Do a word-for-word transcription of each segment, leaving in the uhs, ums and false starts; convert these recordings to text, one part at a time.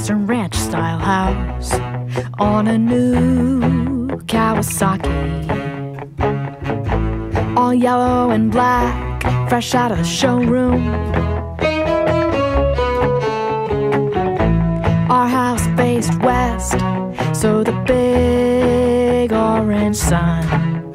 Western ranch-style house on a new Kawasaki, all yellow and black, fresh out of the showroom. Our house faced west, so the big orange sun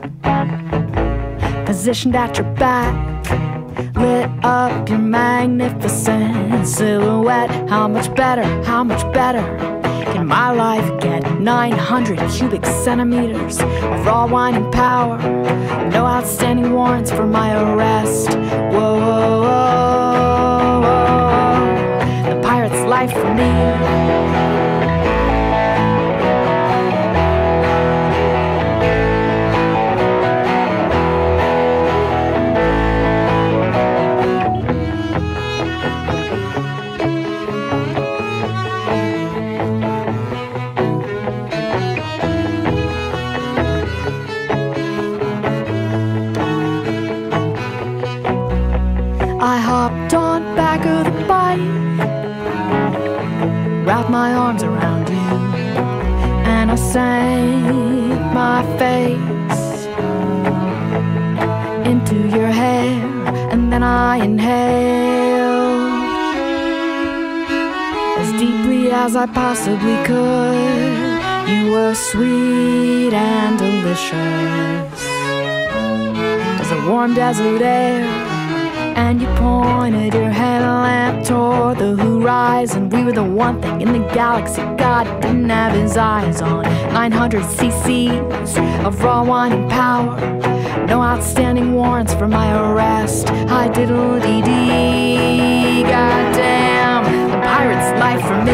positioned at your back lit up your magnificent silhouette. How much better, how much better can my life get? nine hundred cubic centimeters of raw wine and power, no outstanding warrants for my arrest. Whoa, whoa, whoa, whoa. The pirate's life for me. I hopped on back of the bike, wrapped my arms around you, and I sank my face into your hair, and then I inhaled as deeply as I possibly could. You were sweet and delicious as a warm desert air, and you pointed your headlamp toward the horizon. We were the one thing in the galaxy God didn't have his eyes on. nine hundred cc's of raw wine and power, no outstanding warrants for my arrest. Hi diddle-dee-dee, goddamn, the pirate's life for me.